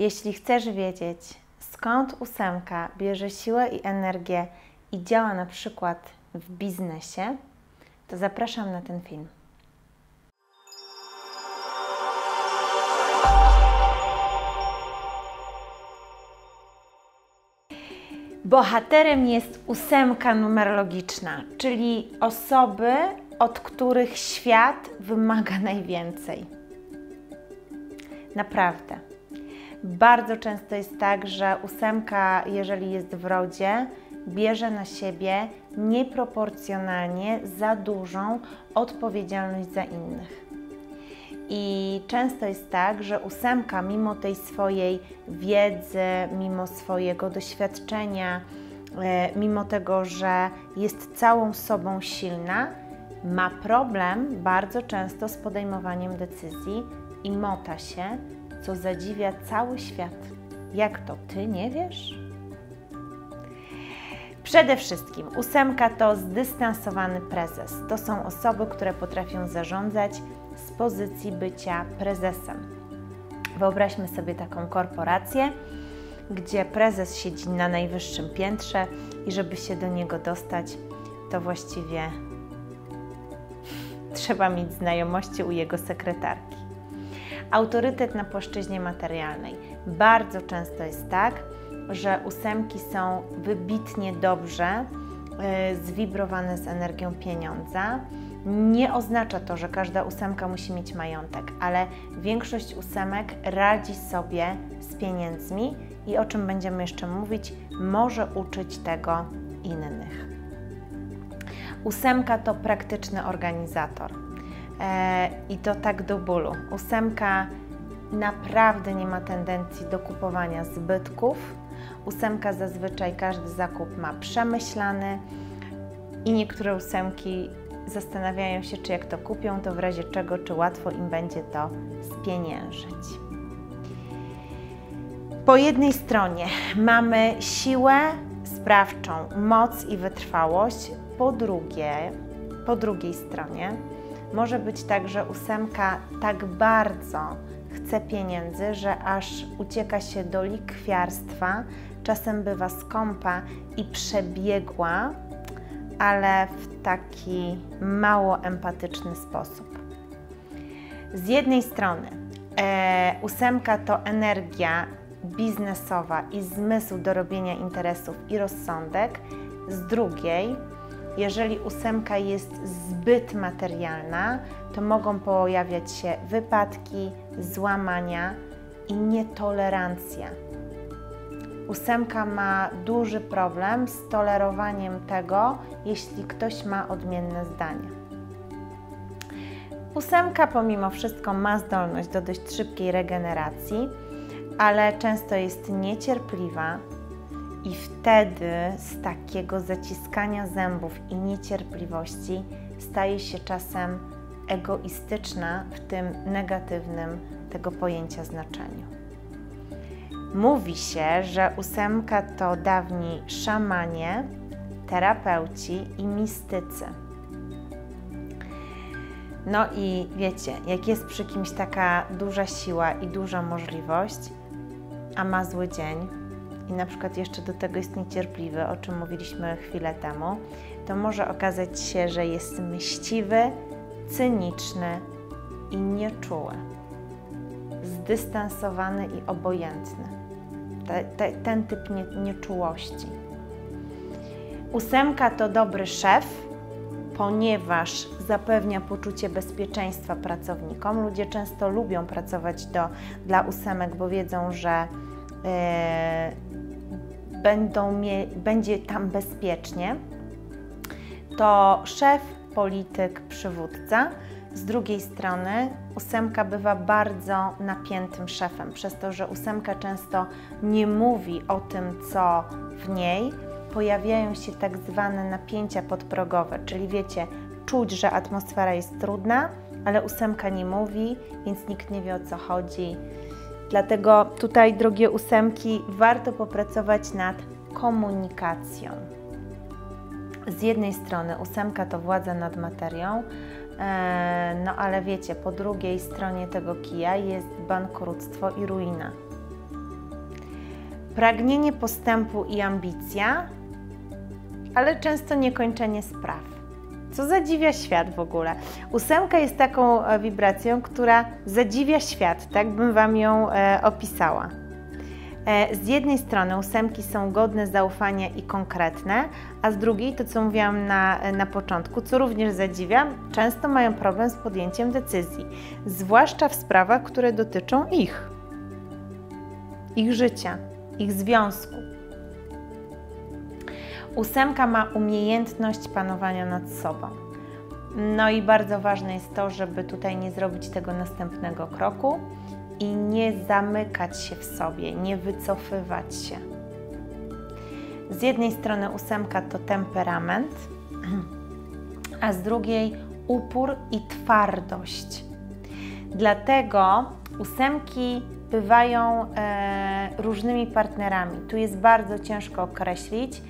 Jeśli chcesz wiedzieć, skąd ósemka bierze siłę i energię i działa na przykład w biznesie, to zapraszam na ten film. Bohaterem jest ósemka numerologiczna, czyli osoby, od których świat wymaga najwięcej. Naprawdę. Bardzo często jest tak, że ósemka, jeżeli jest w rodzie, bierze na siebie nieproporcjonalnie za dużą odpowiedzialność za innych. I często jest tak, że ósemka, mimo tej swojej wiedzy, mimo swojego doświadczenia, mimo tego, że jest całą sobą silna, ma problem bardzo często z podejmowaniem decyzji i mota się, co zadziwia cały świat. Jak to, ty nie wiesz? Przede wszystkim ósemka to zdystansowany prezes. To są osoby, które potrafią zarządzać z pozycji bycia prezesem. Wyobraźmy sobie taką korporację, gdzie prezes siedzi na najwyższym piętrze i żeby się do niego dostać, to właściwie trzeba mieć znajomości u jego sekretarki. Autorytet na płaszczyźnie materialnej. Bardzo często jest tak, że ósemki są wybitnie dobrze zwibrowane z energią pieniądza. Nie oznacza to, że każda ósemka musi mieć majątek, ale większość ósemek radzi sobie z pieniędzmi i o czym będziemy jeszcze mówić, może uczyć tego innych. Ósemka to praktyczny organizator i to tak do bólu. Ósemka naprawdę nie ma tendencji do kupowania zbytków. Ósemka zazwyczaj każdy zakup ma przemyślany i niektóre ósemki zastanawiają się, czy jak to kupią, to w razie czego, czy łatwo im będzie to spieniężyć. Po jednej stronie mamy siłę sprawczą, moc i wytrwałość, po drugiej stronie może być tak, że ósemka tak bardzo chce pieniędzy, że aż ucieka się do lichwiarstwa, czasem bywa skąpa i przebiegła, ale w taki mało empatyczny sposób. Z jednej strony ósemka to energia biznesowa i zmysł do robienia interesów i rozsądek. Z drugiej, jeżeli ósemka jest zbyt materialna, to mogą pojawiać się wypadki, złamania i nietolerancja. Ósemka ma duży problem z tolerowaniem tego, jeśli ktoś ma odmienne zdanie. Ósemka pomimo wszystko ma zdolność do dość szybkiej regeneracji, ale często jest niecierpliwa i wtedy z takiego zaciskania zębów i niecierpliwości staje się czasem egoistyczna w tym negatywnym tego pojęcia znaczeniu. Mówi się, że ósemka to dawni szamanie, terapeuci i mistycy. No i wiecie, jak jest przy kimś taka duża siła i duża możliwość, a ma zły dzień i na przykład jeszcze do tego jest niecierpliwy, o czym mówiliśmy chwilę temu, to może okazać się, że jest mściwy, cyniczny i nieczuły, zdystansowany i obojętny. Ten typ nieczułości. Ósemka to dobry szef, ponieważ zapewnia poczucie bezpieczeństwa pracownikom. Ludzie często lubią pracować dla ósemek, bo wiedzą, że będzie tam bezpiecznie. To szef, polityk, przywódca. Z drugiej strony ósemka bywa bardzo napiętym szefem, przez to, że ósemka często nie mówi o tym, co w niej, pojawiają się tak zwane napięcia podprogowe, czyli wiecie, czuć, że atmosfera jest trudna, ale ósemka nie mówi, więc nikt nie wie, o co chodzi. Dlatego tutaj, drogie ósemki, warto popracować nad komunikacją. Z jednej strony ósemka to władza nad materią, no ale wiecie, po drugiej stronie tego kija jest bankructwo i ruina. pragnienie postępu i ambicja, ale często niekończenie spraw. Co zadziwia świat w ogóle. 8 jest taką wibracją, która zadziwia świat, tak bym Wam ją opisała. Z jednej strony 8 są godne zaufania i konkretne, a z drugiej, to co mówiłam na początku, co również zadziwia, często mają problem z podjęciem decyzji, zwłaszcza w sprawach, które dotyczą ich życia, ich związku. 8 ma umiejętność panowania nad sobą. No i bardzo ważne jest to, żeby tutaj nie zrobić tego następnego kroku i nie zamykać się w sobie, nie wycofywać się. Z jednej strony 8 to temperament, a z drugiej upór i twardość. Dlatego 8 bywają różnymi partnerami. Tu jest bardzo ciężko określić,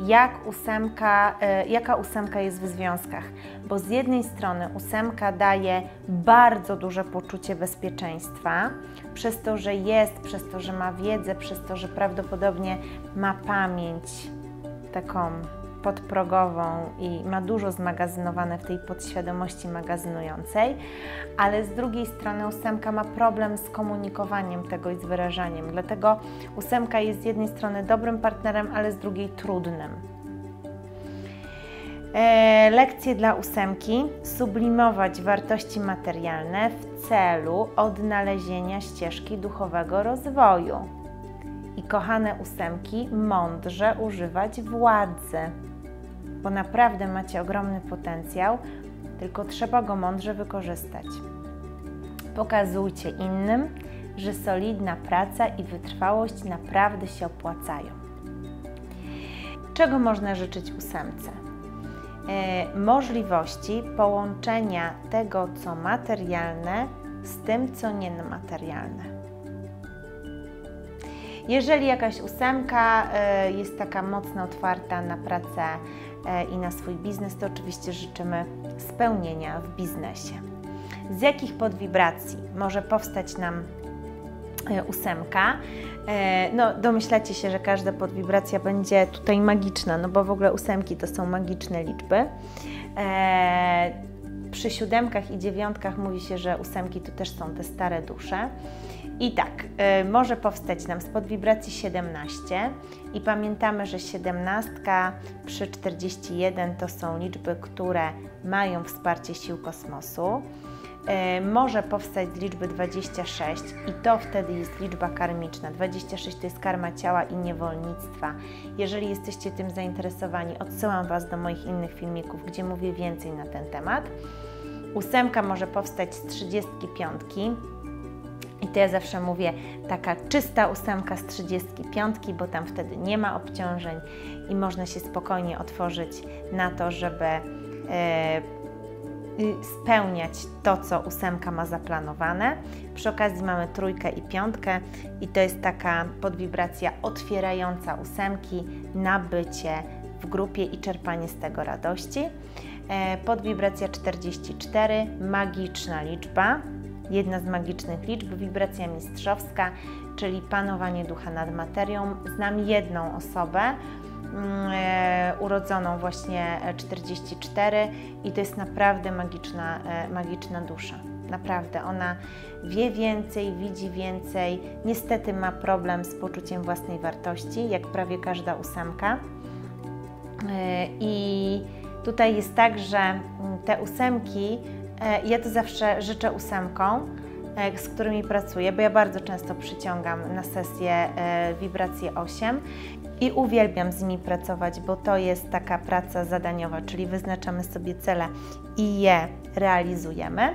jaka 8 jest w związkach, bo z jednej strony 8 daje bardzo duże poczucie bezpieczeństwa, przez to, że jest, przez to, że ma wiedzę, przez to, że prawdopodobnie ma pamięć taką podprogową i ma dużo zmagazynowane w tej podświadomości magazynującej, ale z drugiej strony 8 ma problem z komunikowaniem tego i z wyrażaniem. Dlatego 8 jest z jednej strony dobrym partnerem, ale z drugiej trudnym. Lekcje dla 8: sublimować wartości materialne w celu odnalezienia ścieżki duchowego rozwoju. I kochane 8, mądrze używać władzy, bo naprawdę macie ogromny potencjał, tylko trzeba go mądrze wykorzystać. Pokazujcie innym, że solidna praca i wytrwałość naprawdę się opłacają. Czego można życzyć 8? Możliwości połączenia tego, co materialne, z tym, co niematerialne. Jeżeli jakaś 8 jest taka mocno otwarta na pracę i na swój biznes, to oczywiście życzymy spełnienia w biznesie. Z jakich podwibracji może powstać nam 8? No, domyślacie się, że każda podwibracja będzie tutaj magiczna, no bo w ogóle 8 to są magiczne liczby. Przy 7 i 9 mówi się, że 8 to też są te stare dusze. I tak, może powstać nam z podwibracji 17 i pamiętamy, że 17 przy 41 to są liczby, które mają wsparcie sił kosmosu. Może powstać z liczby 26 i to wtedy jest liczba karmiczna. 26 to jest karma ciała i niewolnictwa. Jeżeli jesteście tym zainteresowani, odsyłam Was do moich innych filmików, gdzie mówię więcej na ten temat. 8 może powstać z 35 i to ja zawsze mówię taka czysta 8 z 35, bo tam wtedy nie ma obciążeń i można się spokojnie otworzyć na to, żeby spełniać to, co 8 ma zaplanowane. Przy okazji mamy 3 i 5 i to jest taka podwibracja otwierająca 8 na bycie w grupie i czerpanie z tego radości. Podwibracja 44, magiczna liczba, jedna z magicznych liczb, wibracja mistrzowska, czyli panowanie ducha nad materią. Znam jedną osobę urodzoną właśnie 44 i to jest naprawdę magiczna dusza. Naprawdę, ona wie więcej, widzi więcej, niestety ma problem z poczuciem własnej wartości, jak prawie każda 8. I tutaj jest tak, że te 8, ja to zawsze życzę 8, z którymi pracuję, bo ja bardzo często przyciągam na sesję wibrację 8 i uwielbiam z nimi pracować, bo to jest taka praca zadaniowa, czyli wyznaczamy sobie cele i je realizujemy.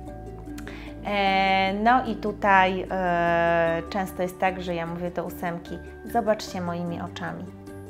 No i tutaj często jest tak, że ja mówię do 8, zobaczcie moimi oczami.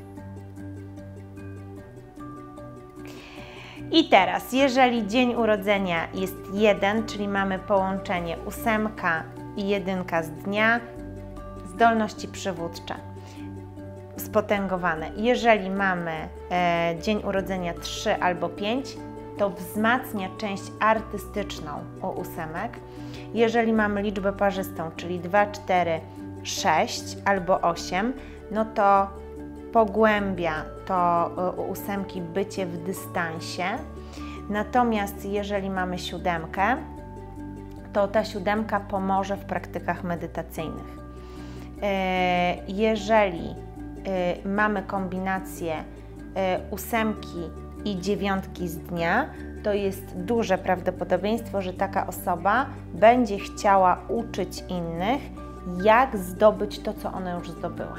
I teraz, jeżeli dzień urodzenia jest 1, czyli mamy połączenie 8 i 1 z dnia, zdolności przywódcze spotęgowane. Jeżeli mamy dzień urodzenia 3 albo 5, to wzmacnia część artystyczną u 8. Jeżeli mamy liczbę parzystą, czyli 2, 4 6 albo 8, no to pogłębia to u 8 bycie w dystansie. Natomiast jeżeli mamy 7, to ta 7 pomoże w praktykach medytacyjnych. Jeżeli mamy kombinację 8 i 9 z dnia, to jest duże prawdopodobieństwo, że taka osoba będzie chciała uczyć innych, jak zdobyć to, co ona już zdobyła.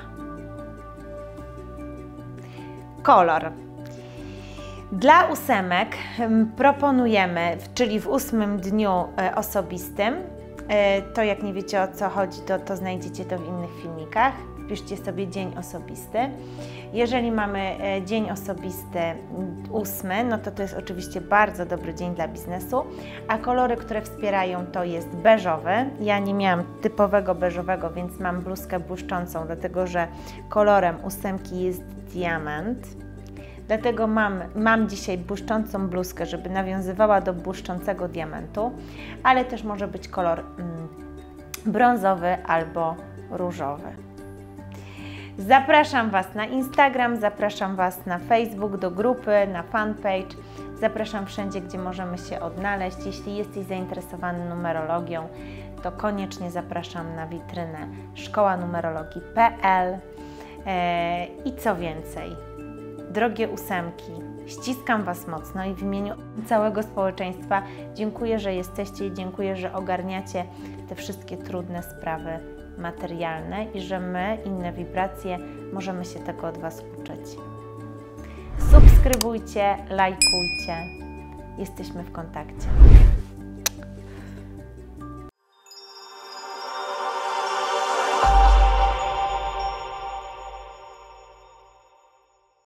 Kolor. Dla 8 proponujemy, czyli w 8 dniu osobistym, to jak nie wiecie, o co chodzi, to znajdziecie to w innych filmikach. Wpiszcie sobie dzień osobisty. Jeżeli mamy dzień osobisty 8, no to jest oczywiście bardzo dobry dzień dla biznesu, a kolory, które wspierają, to jest beżowy. Ja nie miałam typowego beżowego, więc mam bluzkę błyszczącą, dlatego że kolorem 8 jest diament. Dlatego mam dzisiaj błyszczącą bluzkę, żeby nawiązywała do błyszczącego diamentu, ale też może być kolor brązowy albo różowy. Zapraszam Was na Instagram, zapraszam Was na Facebook, do grupy, na fanpage. Zapraszam wszędzie, gdzie możemy się odnaleźć. Jeśli jesteś zainteresowany numerologią, to koniecznie zapraszam na witrynę szkołanumerologii.pl. I co więcej, drogie 8, ściskam Was mocno i w imieniu całego społeczeństwa dziękuję, że jesteście i dziękuję, że ogarniacie te wszystkie trudne sprawy materialne i że my, inne wibracje, możemy się tego od Was uczyć. Subskrybujcie, lajkujcie. Jesteśmy w kontakcie.